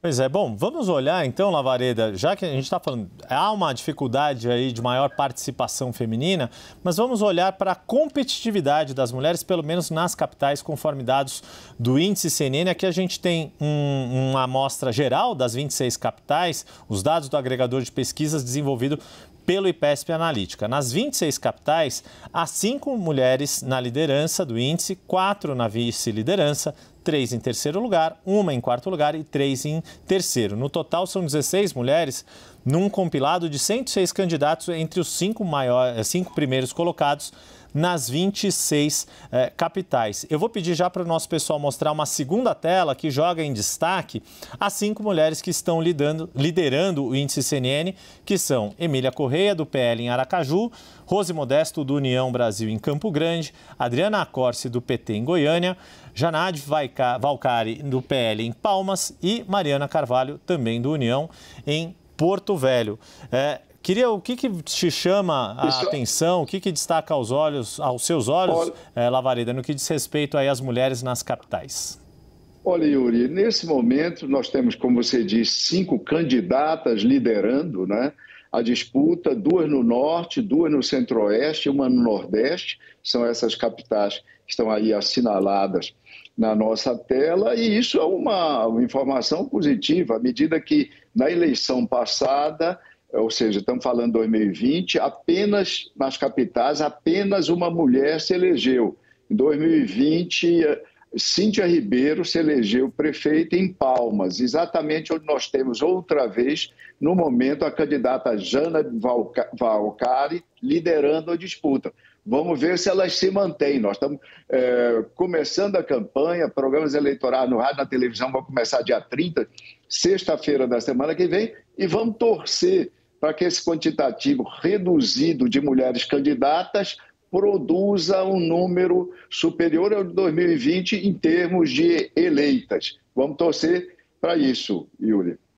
Pois é, bom, vamos olhar então, Lavareda, já que a gente está falando, há uma dificuldade aí de maior participação feminina, mas vamos olhar para a competitividade das mulheres, pelo menos nas capitais, conforme dados do Índice CNN. Aqui a gente tem uma amostra geral das 26 capitais, os dados do agregador de pesquisas desenvolvido pelo IPESP Analítica. Nas 26 capitais, há 5 mulheres na liderança do índice, 4 na vice-liderança, 3 em terceiro lugar, 1 em quarto lugar e 3 em terceiro. No total, são 16 mulheres num compilado de 106 candidatos entre os 5 primeiros colocados nas 26 capitais. Eu vou pedir já para o nosso pessoal mostrar uma segunda tela que joga em destaque as 5 mulheres que estão liderando o índice CNN, que são Emília Correia, do PL em Aracaju, Rose Modesto, do União Brasil em Campo Grande, Adriana Acorce, do PT em Goiânia, Janade Valcari, do PL em Palmas e Mariana Carvalho, também do União, em Porto Velho. O que te chama a atenção, o que destaca aos seus olhos, Lavareda, no que diz respeito aí às mulheres nas capitais? Olha, Yuri, nesse momento nós temos, como você disse, 5 candidatas liderando, né, a disputa, 2 no Norte, 2 no Centro-Oeste, 1 no Nordeste. São essas capitais que estão aí assinaladas na nossa tela, e isso é uma informação positiva, à medida que na eleição passada, ou seja, estamos falando de 2020, apenas nas capitais, apenas uma mulher se elegeu. Em 2020, Cíntia Ribeiro se elegeu prefeita em Palmas, exatamente onde nós temos outra vez, no momento, a candidata Jana Valcari liderando a disputa. Vamos ver se elas se mantêm. Nós estamos começando a campanha, programas eleitorais no rádio e na televisão vão começar dia 30, sexta-feira da semana que vem, e vamos torcer para que esse quantitativo reduzido de mulheres candidatas produza um número superior ao de 2020 em termos de eleitas. Vamos torcer para isso, Yuri.